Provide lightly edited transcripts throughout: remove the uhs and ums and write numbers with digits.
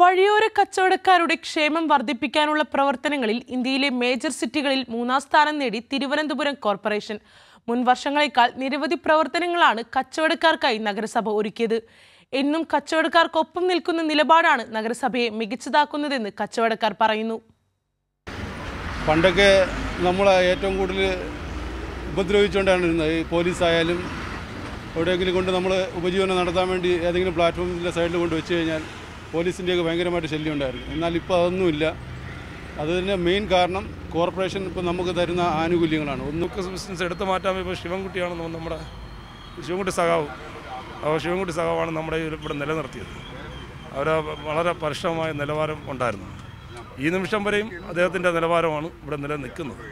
വഴിയോര കച്ചവടക്കാരുടെ ക്ഷേമം വർദ്ധിപ്പിക്കാനുള്ള പ്രവർത്തനങ്ങളിൽ ഇന്ത്യയിലെ മേജർ സിറ്റികളിൽ 3ാം സ്ഥാനം നേടി തിരുവനന്തപുരം കോർപ്പറേഷൻ. മുൻ വർഷങ്ങളേക്കാൾ നിരവധി പ്രവർത്തനങ്ങളാണ് കച്ചവടക്കാർക്കായി നഗരസഭ ഒരുക്കിയത്. എന്നും കച്ചവടക്കാർക്കൊപ്പം നിൽക്കുന്ന നിലപാടാണ് നഗരസഭയെ മികച്ചതാക്കുന്നതെന്ന് കച്ചവടക്കാർ പറയുന്നു. പണ്ടൊക്കെ നമ്മളെ ഏറ്റവും കൂടുതൽ ഉപദ്രവിച്ചുകൊണ്ടാണ് ഇരുന്നത്. ഈ പോലീസായാലും എവിടെയെങ്കിലും കൊണ്ട് നമ്മൾ ഉപജീവനം നടത്താൻ വേണ്ടി ഏതെങ്കിലും പ്ലാറ്റ്ഫോമിൻ്റെ സൈഡിൽ കൊണ്ട് വെച്ച് കഴിഞ്ഞാൽ പോലീസിൻ്റെയൊക്കെ ഭയങ്കരമായിട്ട് ശല്യം ഉണ്ടായിരുന്നു. എന്നാൽ ഇപ്പോൾ അതൊന്നുമില്ല. അതിൻ്റെ മെയിൻ കാരണം കോർപ്പറേഷൻ ഇപ്പോൾ നമുക്ക് തരുന്ന ആനുകൂല്യങ്ങളാണ്. ഒന്നൊക്കെ ബിസിനസ് എടുത്തു മാറ്റാൻ ഇപ്പോൾ ശിവൻകുട്ടിയാണ് നമ്മുടെ ശിവൻകുട്ടി സഖാവ്. ശിവൻകുട്ടി സഖാവാണ് നമ്മുടെ ഇവിടെ നിലനിർത്തിയത്. അവർ വളരെ പരിശ്രമമായ നിലവാരം ഉണ്ടായിരുന്നു. ഈ നിമിഷം വരെയും അദ്ദേഹത്തിൻ്റെ നിലവാരമാണ് ഇവിടെ നിലനിൽക്കുന്നത്.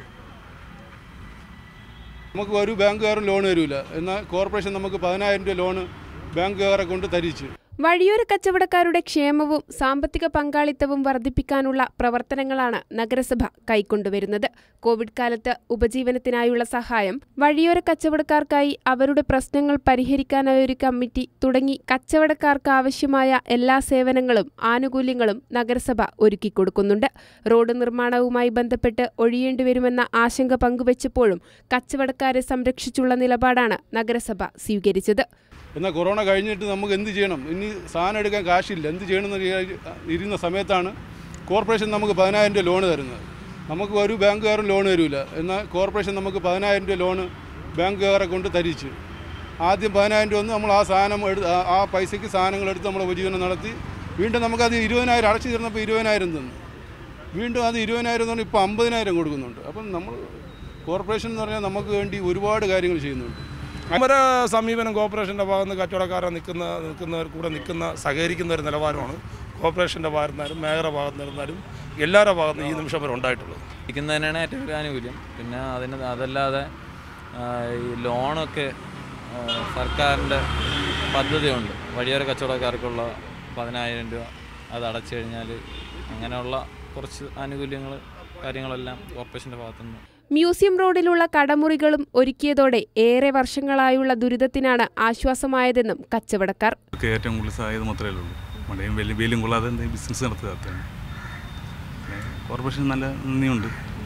നമുക്ക് ഒരു ബാങ്കുകാരും ലോൺ തരില്ല. എന്നാൽ കോർപ്പറേഷൻ നമുക്ക് 10,000 രൂപ ലോണ് ബാങ്കുകാരെ കൊണ്ട് തരിച്ചു. വഴിയോര കച്ചവടക്കാരുടെ ക്ഷേമവും സാമ്പത്തിക പങ്കാളിത്തവും വർദ്ധിപ്പിക്കാനുള്ള പ്രവർത്തനങ്ങളാണ് നഗരസഭ കൈക്കൊണ്ടുവരുന്നത്. കോവിഡ് കാലത്ത് ഉപജീവനത്തിനായുള്ള സഹായം, വഴിയോര കച്ചവടക്കാർക്കായി അവരുടെ പ്രശ്നങ്ങൾ പരിഹരിക്കാനായ ഒരു കമ്മിറ്റി തുടങ്ങി കച്ചവടക്കാർക്ക് ആവശ്യമായ എല്ലാ സേവനങ്ങളും ആനുകൂല്യങ്ങളും നഗരസഭ ഒരുക്കിക്കൊടുക്കുന്നുണ്ട്. റോഡ് നിർമ്മാണവുമായി ബന്ധപ്പെട്ട് ഒഴിയേണ്ടിവരുമെന്ന ആശങ്ക പങ്കുവച്ചപ്പോഴും കച്ചവടക്കാരെ സംരക്ഷിച്ചുള്ള നിലപാടാണ് നഗരസഭ സ്വീകരിച്ചത്. എന്നാൽ കൊറോണ കഴിഞ്ഞിട്ട് നമുക്ക് എന്ത് ചെയ്യണം, ഇനി സാധനം എടുക്കാൻ കാശില്ല, എന്ത് ചെയ്യണമെന്ന് ഇരുന്ന സമയത്താണ് കോർപ്പറേഷൻ നമുക്ക് 10,000 രൂപ ലോണ് തരുന്നത്. നമുക്ക് ഒരു ബാങ്കുകാരും ലോൺ തരില്ല. എന്നാൽ കോർപ്പറേഷൻ നമുക്ക് 10,000 രൂപ ലോണ് ബാങ്കുകാരെ കൊണ്ട് തരിച്ചു. ആദ്യം 10,000 രൂപ വന്ന് നമ്മൾ ആ സാധനം ആ പൈസയ്ക്ക് സാധനങ്ങളെടുത്ത് നമ്മൾ ഉപജീവനം നടത്തി. വീണ്ടും നമുക്കത് 20,000 അടച്ചു തീർന്നപ്പോൾ 20,000 തന്നു. വീണ്ടും അത് 20,000 എന്ന് പറഞ്ഞാൽ ഇപ്പോൾ 50,000 കൊടുക്കുന്നുണ്ട്. അപ്പം നമ്മൾ കോർപ്പറേഷൻ എന്ന് പറഞ്ഞാൽ നമുക്ക് വേണ്ടി ഒരുപാട് കാര്യങ്ങൾ ചെയ്യുന്നുണ്ട്. നമ്മുടെ സമീപനം കോർപ്പറേഷൻ്റെ ഭാഗത്ത് നിന്ന് കച്ചവടക്കാരെ നിൽക്കുന്നവർ കൂടെ സഹകരിക്കുന്ന ഒരു നിലവാരമാണ് കോർപ്പറേഷൻ്റെ ഭാഗത്തു നിന്നാലും മേയറുടെ ഭാഗത്തു നിന്നിരുന്നാലും എല്ലാവരുടെ ഭാഗത്തും ഈ നിമിഷം വരെ ഉണ്ടായിട്ടുള്ളത്. തന്നെയാണ് ഏറ്റവും വലിയ ആനുകൂല്യം. പിന്നെ അതല്ലാതെ ഈ ലോണൊക്കെ സർക്കാരിൻ്റെ പദ്ധതിയുണ്ട്. വഴിയോര കച്ചവടക്കാർക്കുള്ള 10,000 രൂപ അത് അടച്ചു കഴിഞ്ഞാൽ അങ്ങനെയുള്ള കുറച്ച് ആനുകൂല്യങ്ങൾ കാര്യങ്ങളെല്ലാം കോർപ്പറേഷൻ്റെ ഭാഗത്തുനിന്ന്. മ്യൂസിയം റോഡിലുള്ള കടമുറികളും ഒരുക്കിയതോടെ ഏറെ വർഷങ്ങളായുള്ള ദുരിതത്തിനാണ് ആശ്വാസമായതെന്നും കച്ചവടക്കാർ. ഏറ്റവും കൂടുതൽ സഹായം മാത്രമേ ഉള്ളൂ. മഴയും വെയിലും കൊള്ളാതെ ബിസിനസ് നടത്തുക. കോർപ്പറേഷൻ നല്ല നന്ദിയുണ്ട്.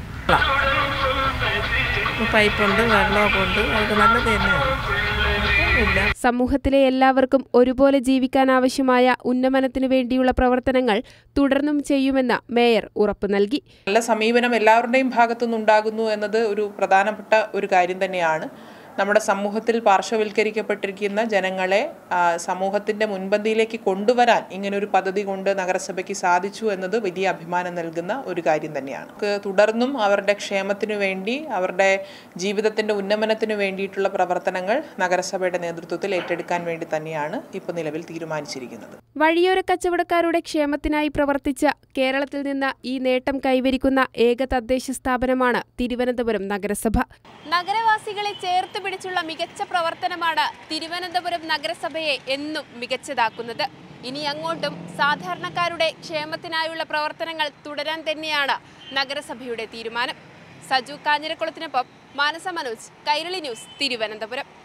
പൈപ്പുണ്ട്, വെള്ളമൊക്കെ ഉണ്ട്, അതൊക്കെ നല്ലത് തന്നെയാണ്. സമൂഹത്തിലെ എല്ലാവർക്കും ഒരുപോലെ ജീവിക്കാൻ ആവശ്യമായ ഉന്നമനത്തിനു വേണ്ടിയുള്ള പ്രവർത്തനങ്ങൾ തുടർന്നും ചെയ്യുമെന്ന് മേയർ ഉറപ്പു നൽകി. നല്ല സമീപനം എല്ലാവരുടെയും ഭാഗത്തുനിന്നുണ്ടാകുന്നു എന്നത് ഒരു പ്രധാനപ്പെട്ട ഒരു കാര്യം തന്നെയാണ്. നമ്മുടെ സമൂഹത്തിൽ പാർശ്വവൽക്കരിക്കപ്പെട്ടിരിക്കുന്ന ജനങ്ങളെ സമൂഹത്തിൻ്റെ മുൻപന്തിയിലേക്ക് കൊണ്ടുവരാൻ ഇങ്ങനൊരു പദ്ധതി കൊണ്ട് നഗരസഭയ്ക്ക് സാധിച്ചു എന്നത് വലിയ അഭിമാനം നൽകുന്ന ഒരു കാര്യം തന്നെയാണ്. തുടർന്നും അവരുടെ ക്ഷേമത്തിനു വേണ്ടി, അവരുടെ ജീവിതത്തിൻ്റെ ഉന്നമനത്തിനു വേണ്ടിയിട്ടുള്ള പ്രവർത്തനങ്ങൾ നഗരസഭയുടെ നേതൃത്വത്തിൽ ഏറ്റെടുക്കാൻ വേണ്ടി തന്നെയാണ് ഇപ്പോൾ നിലവിൽ തീരുമാനിച്ചിരിക്കുന്നത്. വഴിയോര കച്ചവടക്കാരുടെ ക്ഷേമത്തിനായി പ്രവർത്തിച്ച കേരളത്തിൽ നിന്ന് ഈ നേട്ടം കൈവരിക്കുന്ന ഏക തദ്ദേശ സ്ഥാപനമാണ് തിരുവനന്തപുരം നഗരസഭ. നഗരവാസികളെ ചേർത്ത് പിടിച്ചുള്ള മികച്ച പ്രവർത്തനമാണ് തിരുവനന്തപുരം നഗരസഭയെ എന്നും മികച്ചതാക്കുന്നത്. ഇനി അങ്ങോട്ടും സാധാരണക്കാരുടെ ക്ഷേമത്തിനായുള്ള പ്രവർത്തനങ്ങൾ തുടരാൻ തന്നെയാണ് നഗരസഭയുടെ തീരുമാനം. സജു കാഞ്ഞിരക്കുളത്തിനൊപ്പം മാനസ മനോജ്, കൈരളി ന്യൂസ്, തിരുവനന്തപുരം.